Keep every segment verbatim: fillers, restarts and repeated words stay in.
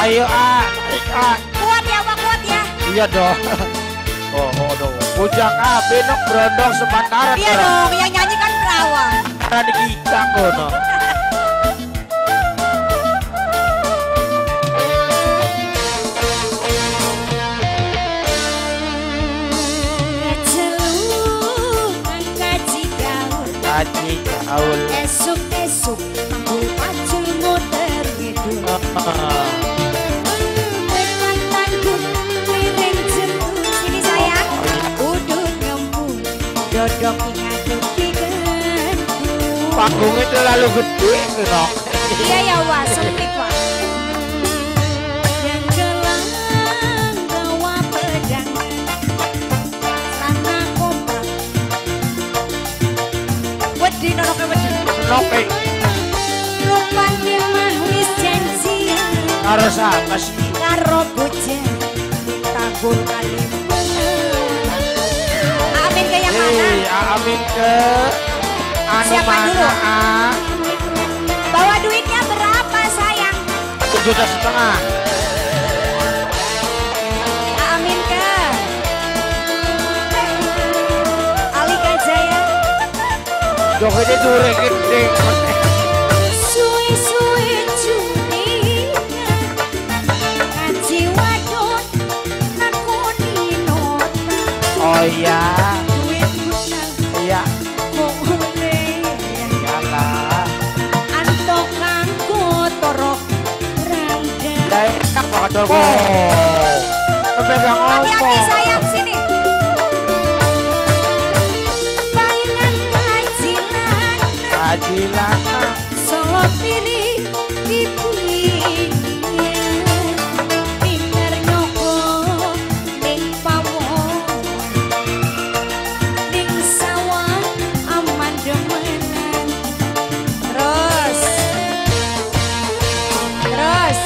Ayo ah, ah. Kuat ya Pak, kuat ya. Iya dong. Oh, oh dong. Bujang ah, benok berondong sepantaran. Iya dong, yang nyanyi kan perawang. Karena di kita kono. Kaji gaul. Esuk-esuk tanggul pacul muter gitu. Sini sayang, udut ngempul, dodok ingat pikenku. Panggungnya terlalu gede no. Iya ya wah, sempit wah. Yang gelang bawa pedang, tanah komprak. Wedi nonoke wedi. Nope. Rupane mah wis janjian. Karo siapa sih? Karo bocah tanggul kali. Amin ke yang mana? Hei, amin ke anu Siapa mana? dulu? Ah? Bawa duitnya berapa sayang? Satu juta setengah. Amin ke Alika Jaya. Jokowi dure gede. Suwe-suwe curiga ngaji wadon nakoni nota. Oh iya, Duit modal iya. boleh Iyalah. antok kanggo torok rangga. Dari kak bakal oh. Pegang Hati-hati opo. sayang sini. Palingan kajilan Adilan. solo pilih dipilih. Pinter nyoko ning pawon ning sawah aman demenan. Terus terus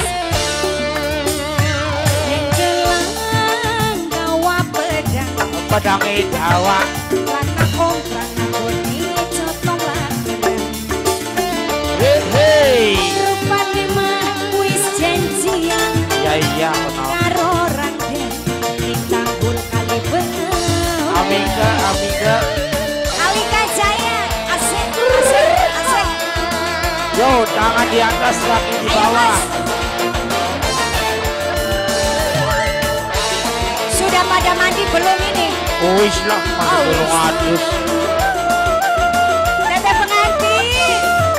ning gelang gawa pedang Pedangnya Jawa. warna komprak nangoni cotong lageran. Hei, hei. Rupane mah wis janjian Ya iya, kenal. karo ranggen ning tanggul kali benau. Amiga, amiga. Alika Jaya, asik, asik, asik. Yo, tangan di atas, kaki di Ayo bawah. mas. Sudah pada mandi belum ini? Wis lah, masih Oh, belum wis. adus. Teteh pengantin.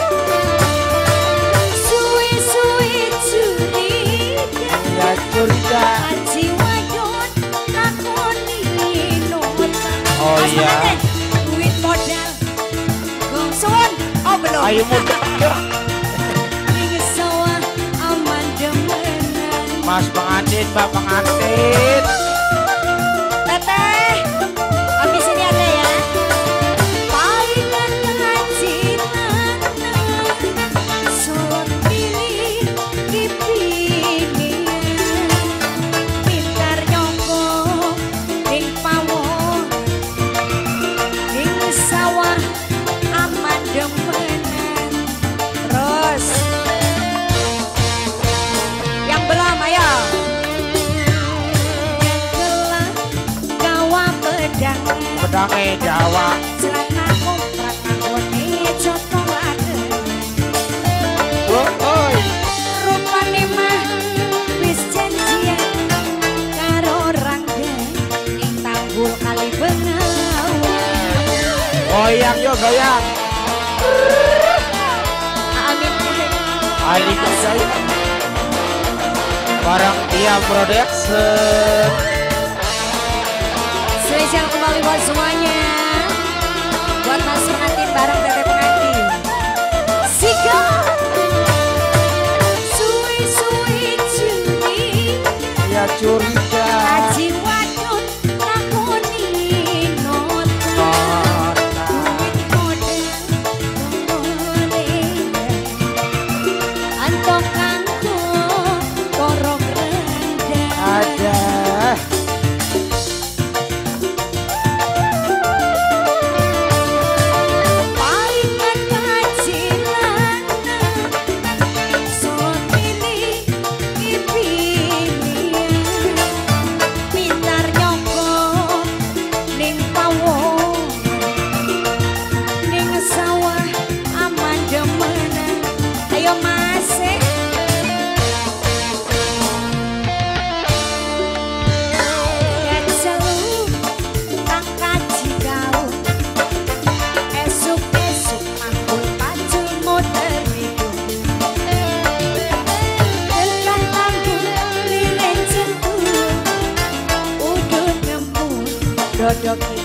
Suwi-suwi curiga Ya curiga. Aji wadon lakoni nota. Oh, Mas iya. pengantin, duit modal Gong suwun. Oh belum. Ayo muda. Ning sawah aman demenan. Mas pengantin, mbak pengantin. Teteh, habis ini ada ya. Palingan kajilan solon pilih dipingin. Pintar nyongko ning pawon ning sawah aman demenan. Terus yang belum ayo. Yang gelang gawa pedang Pedangnya Jawa. celana komprak nangoni cotong lageran. Oh, oi. Rupane mah wis janjian karo rangga ning tanggul kali bengawan. Goyang yo, goyang. Amin. Alika Jaya. Barang dia production. Spesial kembali buat semuanya. Buat Mas pengantin bareng Teteh pengantin. Sika. Suwi-suwi curi. Ya curiga. Aji wadon lakoni nota. Nota. Duit modal boleh antok kanggo torok rendah. Ada. Palingan kajilan solon pilih dipilih. dodok